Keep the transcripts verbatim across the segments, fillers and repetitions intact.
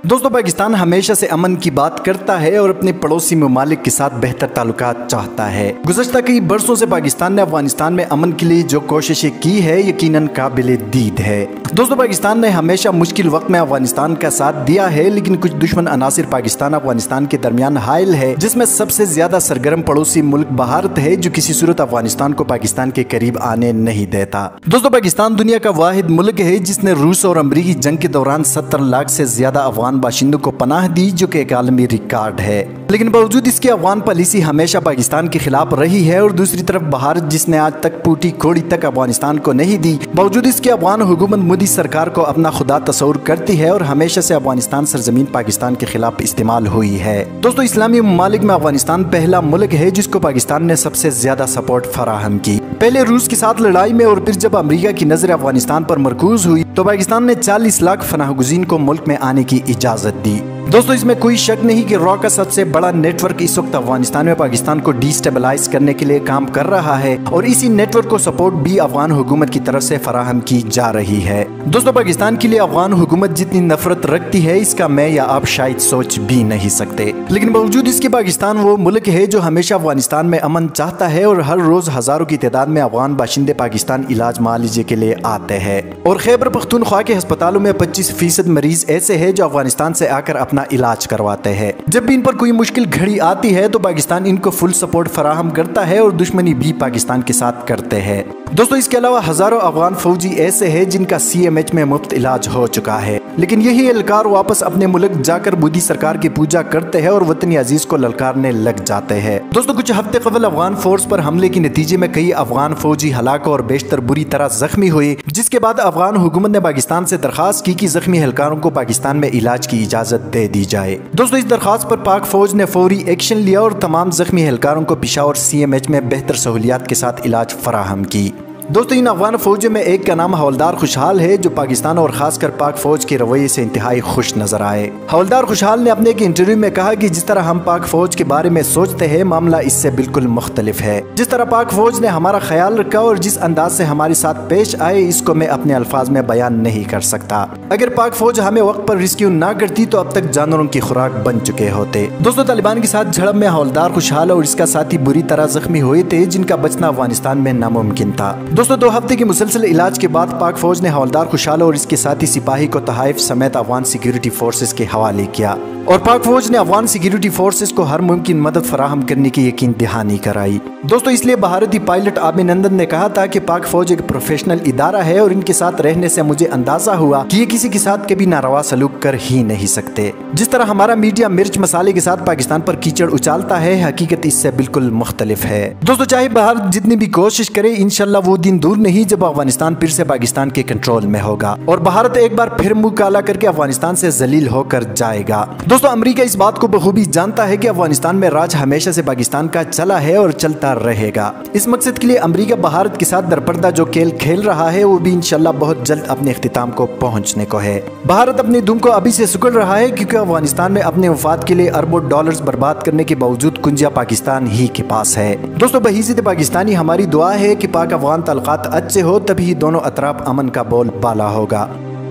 दोस्तों, पाकिस्तान हमेशा से अमन की बात करता है और अपने पड़ोसी ममालिक के साथ बेहतर ताल्लुकात चाहता है। गुज़श्ता कई बरसों से पाकिस्तान ने अफगानिस्तान में अमन के लिए जो कोशिशें की है यकीनन काबिल दीद है। दोस्तों, पाकिस्तान ने हमेशा मुश्किल वक्त में अफगानिस्तान का साथ दिया है, लेकिन कुछ दुश्मन अनासिर पाकिस्तान अफगानिस्तान के दरमियान हायल है, जिसमें सबसे ज्यादा सरगर्म पड़ोसी मुल्क भारत है, जो किसी सूरत अफगानिस्तान को पाकिस्तान के करीब आने नहीं देता। दोस्तों, पाकिस्तान दुनिया का वाहिद मुल्क है जिसने रूस और अमरीकी जंग के दौरान सत्तर लाख से ज्यादा अफगान बाशिंदों को पनाह दी, जो कि एक आलमी रिकॉर्ड है। लेकिन बावजूद इसके अफगान पॉलिसी हमेशा पाकिस्तान के खिलाफ रही है और दूसरी तरफ भारत, जिसने आज तक पूटी कोड़ी तक अफगानिस्तान को नहीं दी, बावजूद इसके अफगान हुकूमत मोदी सरकार को अपना खुदा तस्वुर करती है और हमेशा से अफगानिस्तान सरजमीन पाकिस्तान के खिलाफ इस्तेमाल हुई है। दोस्तों, इस्लामी ममालिक में अफगानिस्तान पहला मुल्क है जिसको पाकिस्तान ने सबसे ज्यादा सपोर्ट फराहम की। पहले रूस के साथ लड़ाई में और फिर जब अमेरिका की नजर अफगानिस्तान पर मरकूज हुई तो पाकिस्तान ने चालीस लाख फनाहगुज़ीन को मुल्क में आने की इजाजत दी। दोस्तों, इसमें कोई शक नहीं कि रॉ का सबसे बड़ा नेटवर्क इस वक्त अफगानिस्तान में पाकिस्तान को डिस्टेबलाइज करने के लिए काम कर रहा है और इसी नेटवर्क को सपोर्ट भी अफगान हुकूमत की तरफ से फराहम की जा रही है। दोस्तों, पाकिस्तान के लिए अफगान हुकूमत जितनी नफरत रखती है इसका मैं या आप शायद सोच भी नहीं सकते, लेकिन बावजूद इसके पाकिस्तान वो मुल्क है जो हमेशा अफगानिस्तान में अमन चाहता है और हर रोज हजारों की तादाद में अफगान बाशिंदे पाकिस्तान इलाज मुआवजे के लिए आते हैं। और खैबर पख्तूनख्वा के अस्पतालों में पच्चीस फीसद मरीज ऐसे है जो अफगानिस्तान से आकर अपना इलाज करवाते हैं। जब भी इन पर कोई मुश्किल घड़ी आती है तो पाकिस्तान इनको फुल सपोर्ट फराहम करता है और दुश्मनी भी पाकिस्तान के साथ करते हैं। दोस्तों, इसके अलावा हजारों अफगान फौजी ऐसे हैं जिनका सी एम एच में मुफ्त इलाज हो चुका है, लेकिन यही एहलकार वापस अपने मुल्क जाकर मोदी सरकार की पूजा करते हैं और वतनी अजीज को ललकारने लग जाते हैं। दोस्तों, कुछ हफ्ते कबल अफगान फोर्स पर हमले के नतीजे में कई अफगान फौजी हलाक और बेशतर बुरी तरह जख्मी हुए, जिसके बाद अफगान हुकूमत ने पाकिस्तान से दरखास्त की कि जख्मी एहलकारों को पाकिस्तान में इलाज की इजाजत दे दी जाए। दोस्तों, इस दरखास्त पर पाक फौज ने फौरी एक्शन लिया और तमाम जख्मी एहलकारों को पेशावर सी एम एच में बेहतर सहूलियात के साथ इलाज फराहम की। दोस्तों, इन अफगान फौजों में एक का नाम हवलदार खुशहाल है, जो पाकिस्तान और खासकर पाक फौज के रवैये से इंतहाई खुश नजर आए। हवलदार खुशहाल ने अपने एक इंटरव्यू में कहा कि जिस तरह हम पाक फौज के बारे में सोचते हैं मामला इससे बिल्कुल मुख्तलिफ है। जिस तरह पाक फौज ने हमारा ख्याल रखा और जिस अंदाज से हमारे साथ पेश आए इसको मैं अपने अल्फाज में बयान नहीं कर सकता। अगर पाक फौज हमें वक्त पर रिस्क्यू ना करती तो अब तक जानवरों की खुराक बन चुके होते। दोस्तों, तालिबान के साथ झड़प में हवलदार खुशहाल और इसका साथी बुरी तरह जख्मी हुए थे, जिनका बचना अफगानिस्तान में नामुमकिन था। दोस्तों, दो हफ्ते के मुसलसल इलाज के बाद पाक फौज ने हवलदार खुशहाल और इसके साथी सिपाही को तहाइफ समेत अफगान सिक्योरिटी फोर्सेस के हवाले किया और पाक फौज ने अफगान सिक्योरिटी फोर्सेस को हर मुमकिन मदद फराहम करने की यकीन दहानी कराई। दोस्तों, इसलिए भारतीय पायलट अभिनंदन ने कहा था कि पाक फौज एक प्रोफेशनल इदारा है और इनके साथ रहने से मुझे अंदाजा हुआ कि ये किसी के साथ कभी नारवा सलूक कर ही नहीं सकते। जिस तरह हमारा मीडिया मिर्च मसाले के साथ पाकिस्तान पर कीचड़ उछालता है, हकीकत इससे बिल्कुल मुख्तलिफ है। दोस्तों, चाहे भारत जितनी भी कोशिश करे, इंशाल्लाह वो दिन दूर नहीं जब अफगानिस्तान फिर से पाकिस्तान के कंट्रोल में होगा और भारत एक बार फिर मुंह काला करके अफगानिस्तान से जलील होकर जाएगा। दोस्तों, अमेरिका इस बात को बखूबी जानता है कि अफगानिस्तान में राज हमेशा से पाकिस्तान का चला है और चलता रहेगा। इस मकसद के लिए अमेरिका भारत के साथ दरपर्दा जो खेल खेल रहा है वो भी इंशाल्लाह बहुत जल्द अपने इख्तिताम को पहुंचने को है। भारत अपनी दुम को अभी से सुकड़ रहा है क्योंकि अफगानिस्तान में अपने वफाद के लिए अरबों डॉलर्स बर्बाद करने के बावजूद कुंजिया पाकिस्तान ही के पास है। दोस्तों, बहिज़्ज़त पाकिस्तानी हमारी दुआ है कि पाक अफगान ताल्लुकात अच्छे हो, तभी दोनों अतराफ अमन का बोल बाला होगा।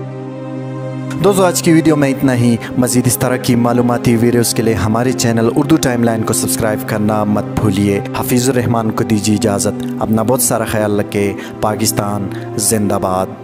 दोस्तों, आज की वीडियो में इतना ही। मज़ीद इस तरह की मालूमाती वीडियोस के लिए हमारे चैनल उर्दू टाइमलाइन को सब्सक्राइब करना मत भूलिए। हफीज़ुर रहमान को दीजिए इजाज़त। अपना बहुत सारा ख्याल रखें। पाकिस्तान जिंदाबाद।